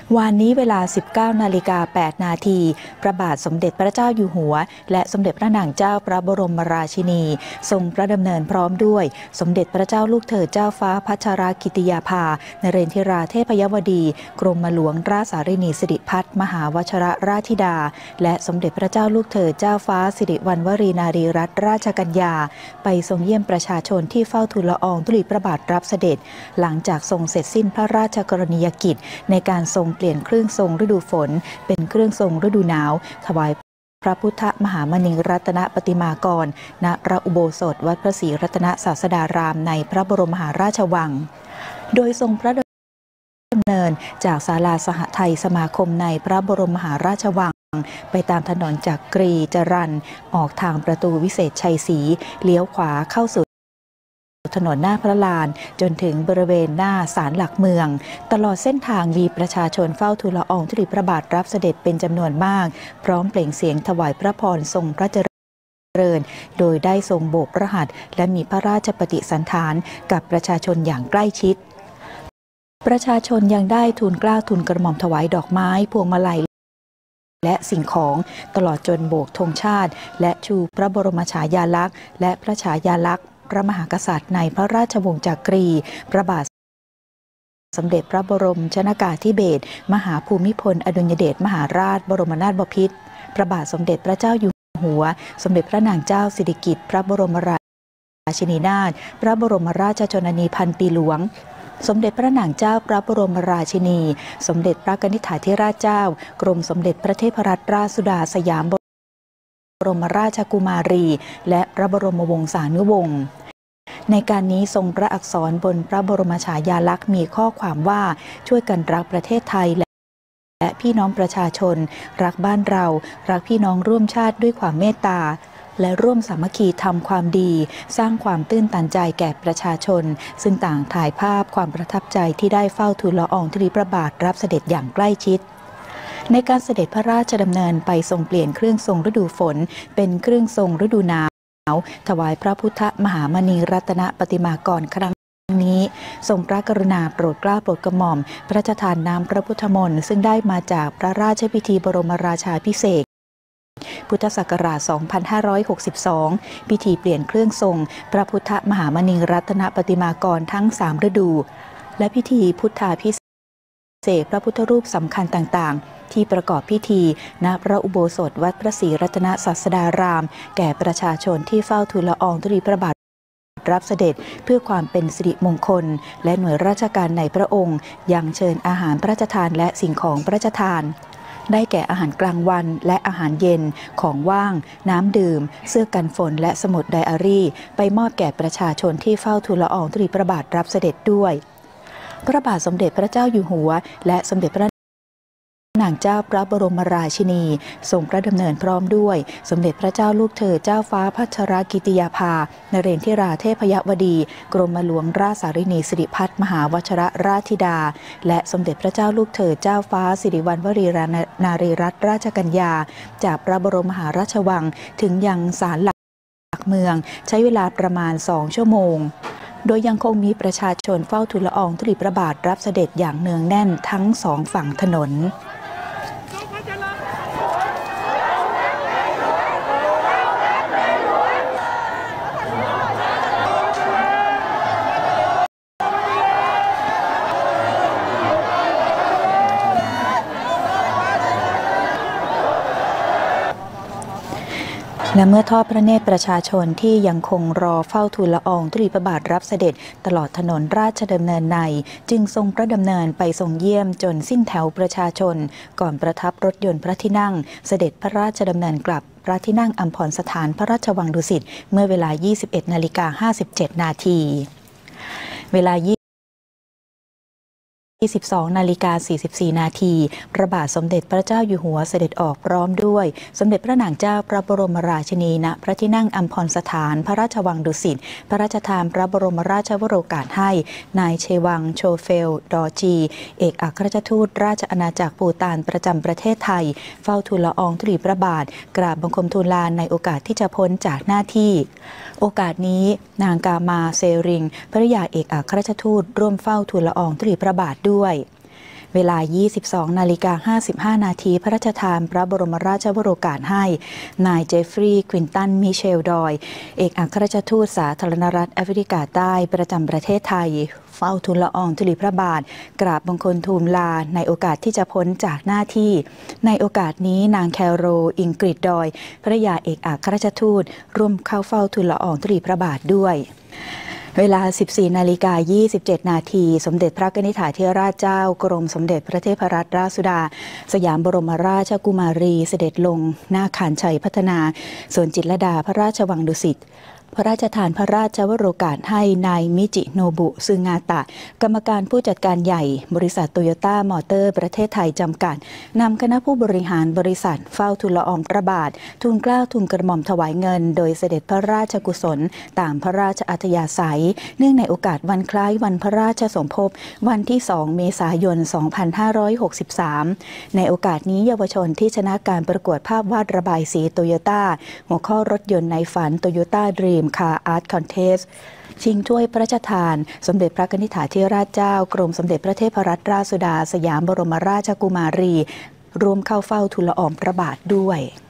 วานนี้เวลา 19:08 น.พระบาทสมเด็จพระเจ้าอยู่หัวและสมเด็จพระนางเจ้าพระบรมราชินีทรงพระดำเนินพร้อมด้วยสมเด็จพระเจ้าลูกเธอเจ้าฟ้าพัชรกิติยาภานเรนทิราเทพยวดีกรมหลวงราชสารินีสิริพัฒน์มหาวชรราชธิดาและสมเด็จพระเจ้าลูกเธอเจ้าฟ้าสิริวัณวรีนารีรัตนราชกัญญาไปทรงเยี่ยมประชาชนที่เฝ้าทูลละอองธุลีพระบาทรับเสด็จหลังจากทรงเสร็จสิ้นพระราชกรณียกิจในการทรงเปลี่ยนเครื่องทรงฤดูฝนเป็นเครื่องทรงฤดูหนาวถวายพระพุทธมหามณีรัตนปฏิมากรณพระอุโบสถวัดพระศรีรัตนศาสดารามในพระบรมมหาราชวังโดยทรงพระดำเนินจากศาลาสหไทยสมาคมในพระบรมมหาราชวังไปตามถนนจักรีจรัญออกทางประตูวิเศษชัยศรีเลี้ยวขวาเข้าสู่ถนนหน้าพระลานจนถึงบริเวณหน้าศาลหลักเมืองตลอดเส้นทางมีประชาชนเฝ้าทูลละอองธุลีพระบาทรับเสด็จเป็นจำนวนมากพร้อมเปล่งเสียงถวายพระพรทรงพระเจริญโดยได้ทรงโบกพระหัตถ์และมีพระราชปฏิสันถานกับประชาชนอย่างใกล้ชิดประชาชนยังได้ทูลเกล้าทูลกระหม่อมถวายดอกไม้พวงมาลัยและสิ่งของตลอดจนโบกธงชาติและชูพระบรมฉายาลักษณ์และพระฉายาลักษณ์พระมหากษัตริย์ในพระราชวงศ์จักรีพระบาทสมเด็จพระบรมชนกาธิเบศรมหาภูมิพลอดุลยเดชมหาราชบรมนาถบพิตรพระบาทสมเด็จพระเจ้าอยู่หัวสมเด็จพระนางเจ้าสิริกิติ์พระบรมราชินีนาถพระบรมราชชนนีพันปีหลวงสมเด็จพระนางเจ้าพระบรมราชินีสมเด็จพระกนิษฐาธิราชเจ้ากรมสมเด็จพระเทพรัตนราชสุดาสยามบรมราชกุมารีและพระบรมวงศานุวงศ์ในการนี้ทรงพระอักษรบนพระบรมฉายาลักษณ์มีข้อความว่าช่วยกันรักประเทศไทยและพี่น้องประชาชนรักบ้านเรารักพี่น้องร่วมชาติด้วยความเมตตาและร่วมสามัคคีทำความดีสร้างความตื้นตันใจแก่ประชาชนซึ่งต่างถ่ายภาพความประทับใจที่ได้เฝ้าทูลละอองธุลีพระบาทรับเสด็จอย่างใกล้ชิดในการเสด็จพระราชดำเนินไปทรงเปลี่ยนเครื่องทรงฤดูฝนเป็นเครื่องทรงฤดูหนาวถวายพระพุทธมหามณีรัตนปฏิมากรครั้งนี้ทรงพระกรุณาโปรดเกล้าโปรดกระหม่อมพระราชทานน้ำพระพุทธมนต์ซึ่งได้มาจากพระราชพิธีบรมราชาภิเษกพุทธศักราช 2562 พิธีเปลี่ยนเครื่องทรงพระพุทธมหามณีรัตนปฏิมากรทั้ง3ฤดูและพิธีพุทธาภิเษกพระพุทธรูปสำคัญต่างๆที่ประกอบพิธีณพระอุโบสถวัดพระศรีรัตนศาสดารามแก่ประชาชนที่เฝ้าทูลละอองธุลีพระบาทรับเสด็จเพื่อความเป็นสิริมงคลและหน่วยราชการในพระองค์ยังเชิญอาหารพระราชทานและสิ่งของพระราชทานได้แก่อาหารกลางวันและอาหารเย็นของว่างน้ำดื่มเสื้อกันฝนและสมุดไดอารี่ไปมอบแก่ประชาชนที่เฝ้าทูลละอองธุลีพระบาทรับเสด็จด้วยพระบาทสมเด็จพระเจ้าอยู่หัวและสมเด็จพระนางเจ้าพระบรมราชินีทรงพระดำเนินพร้อมด้วยสมเด็จพระเจ้าลูกเธอเจ้าฟ้าพัชรกิติยาภานเรนทิราเทพยวดีกรมหลวงราชสารินีสิริพัฒน์มหาวชรราชธิดาและสมเด็จพระเจ้าลูกเธอเจ้าฟ้าสิริวัณวรีนารีรัตนราชกัญญาจากพระบรมมหาราชวังถึงยังศาลหลักเมืองใช้เวลาประมาณ2 ชั่วโมงโดยยังคงมีประชาชนเฝ้าทูลละอองธุลีพระบาทรับเสด็จอย่างเนืองแน่นทั้ง2 ฝั่งถนนและเมื่อทอดพระเนตรประชาชนที่ยังคงรอเฝ้าทูลละอองธุลีพระบาทรับเสด็จตลอดถนนราชดำเนินในจึงทรงพระดำเนินไปทรงเยี่ยมจนสิ้นแถวประชาชนก่อนประทับรถยนต์พระที่นั่งเสด็จพระราชดำเนินกลับพระที่นั่งอัมพรสถานพระราชวังดุสิตเมื่อเวลา 21:57 นาทีเวลา22:44 นาทีพระบาทสมเด็จพระเจ้าอยู่หัวเสด็จออกพร้อมด้วยสมเด็จพระนางเจ้าพระบรมราชินีณพระที่นั่งอัมพรสถานพระราชวังดุสิตพระราชทานพระบรมราชวโรกาสให้นายเชวังโชเฟลดอจีเอกอัครราชทูตราชอาณาจักรปูฏานประจำประเทศไทยเฝ้าทูลละอองธุลีพระบาทกราบบังคมทูลลาในโอกาสที่จะพ้นจากหน้าที่โอกาสนี้นางกามาเซริงภริยาเอกอัครราชทูตร่วมเฝ้าทูลละอองธุลีพระบาทด้วยเวลา 22:55 นาทีพระราชทานพระบรมราชวโรกาสให้นายเจฟฟรีย์ ควินตัน มิเชล ดอยเอกอัครราชทูตสาธารณรัฐแอฟริกาใต้ประจำประเทศไทยเฝ้าทูลละอองธุลีพระบาทกราบบังคมทูลลาในโอกาสที่จะพ้นจากหน้าที่ในโอกาสนี้นางแคโร อิงกริด ดอยภริยาเอกอัครราชทูตร่วมเข้าเฝ้าทูลละอองธุลีพระบาทด้วยเวลา 14:27 นาทีสมเด็จพระกนิษฐาธิราชเจ้ากรมสมเด็จพระเทพรัตนราชสุดาสยามบรมราชกุมารีเสด็จลงหน้าขานชัยพัฒนาสวนจิตรลดาพระราชวังดุสิตพระราชทานพระราชวโรกาสให้นายมิจิโนบุซึงาตะกรรมการผู้จัดการใหญ่บริษัทโตโยต้ามอเตอร์ประเทศไทยจำกัดนำคณะผู้บริหารบริษัทเฝ้าทูลละอองพระบาททูลเกล้าทูลกระหม่อมถวายเงินโดยเสด็จพระราชกุศลตามพระราชอัธยาศัยเนื่องในโอกาสวันคล้ายวันพระราชสมภพวันที่ 2 เมษายน 2563 ในโอกาสนี้เยาวชนที่ชนะการประกวดภาพวาดระบายสีโตโยต้าหัวข้อรถยนต์ในฝันโตโยต้าดรีมคาร์อาร์ตคอนเทสต์ชิงถ้วยพระราชทานสมเด็จพระกนิษฐาธิราชเจ้ากรมสมเด็จพระเทพรัตนราชสุดาสยามบรมราชกุมารีร่วมเข้าเฝ้าทูลละอองพระบาทด้วย